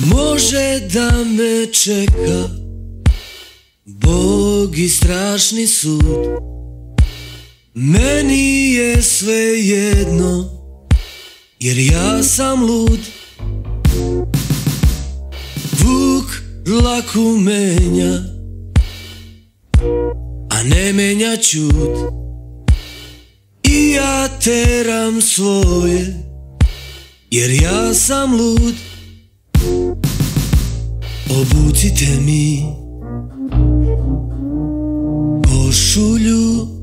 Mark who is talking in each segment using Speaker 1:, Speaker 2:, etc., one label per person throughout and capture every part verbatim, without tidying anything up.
Speaker 1: Može da me čeka Bog i strašni sud, meni je sve jedno, jer ja sam lud. Vuk dlaku menja, a ne menja ćud, i ja teram svoje, jer ja sam lud. Obucite mi košulju,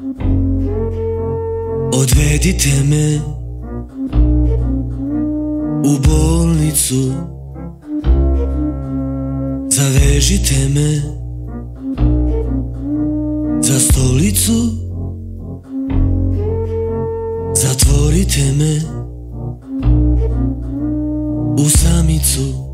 Speaker 1: odvedite me u bolnicu, zavežite me za stolicu, zatvorite me u samicu.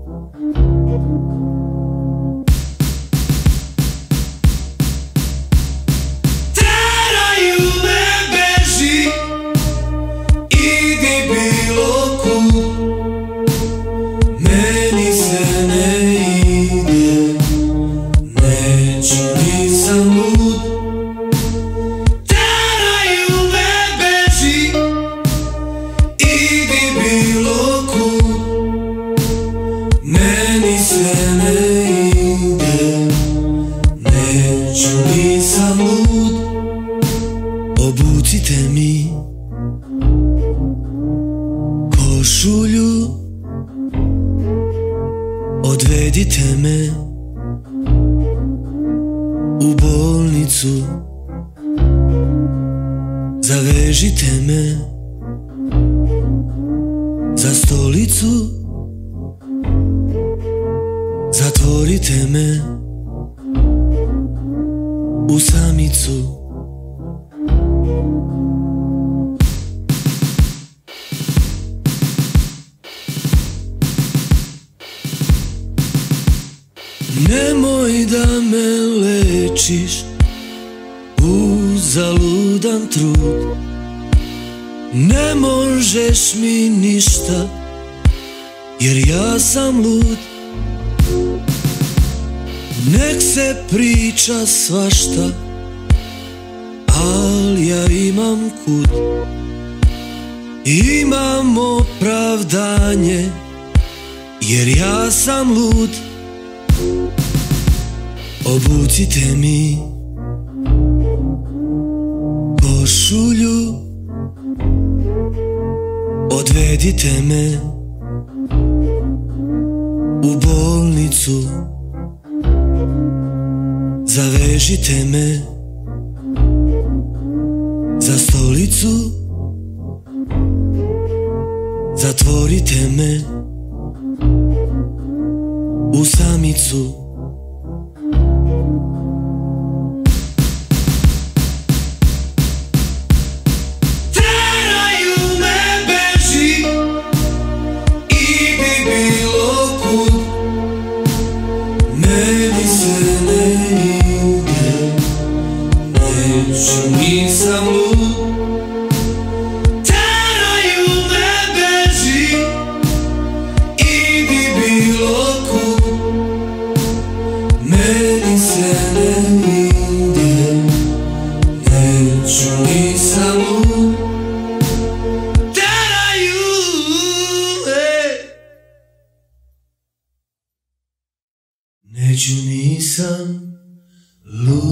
Speaker 1: Obucite mi košulju, odvedite me u bolnicu, zavežite me za stolicu, zatvorite me u samicu. Nemoj da me lečiš, uzaludan trud, ne možeš mi ništa, jer ja sam lud. Nek se priča svašta, al ja imam kud, imam opravdanje, jer ja sam lud. Obucite mi košulju, odvedite me u bolnicu, zavežite me za stolicu, zatvorite me u samicu.
Speaker 2: Nisam lud, teraju me, beži, idi bilo kud, meni se ne ide, neću, nisam lud, teraju me, neću, nisam lud.